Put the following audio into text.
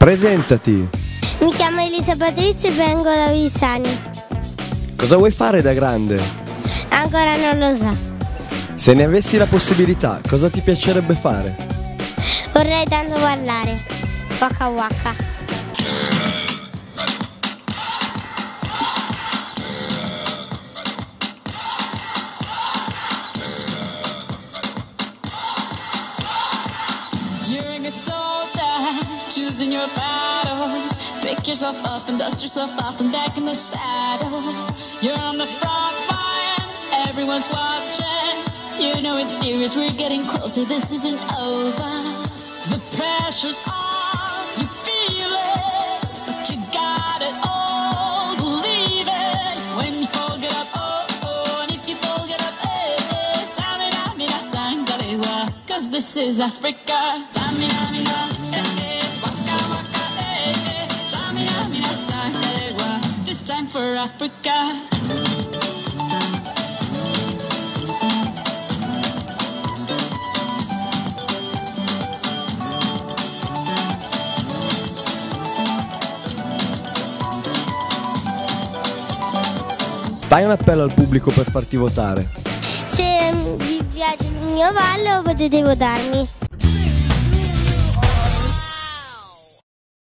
Presentati. Mi chiamo Elisa Patrizia e vengo da Vissani. Cosa vuoi fare da grande? Ancora non lo so. Se ne avessi la possibilità, cosa ti piacerebbe fare? Vorrei tanto ballare. Waka waka. You're a good soldier, choosing your battle. Pick yourself up and dust yourself off and back in the saddle. You're on the front line, everyone's watching. You know it's serious, we're getting closer, this isn't over. The pressure's on, you feel it, but you got it all, believe it. When you fall, get up, oh, oh, and if you fall, get up, eh, Tamina, Sangalewa, 'cause this is Africa. Tamina, waka waka, Tamina, Sangalewa, this time for Africa. Fai un appello al pubblico per farti votare. Se vi piace il mio ballo potete votarmi.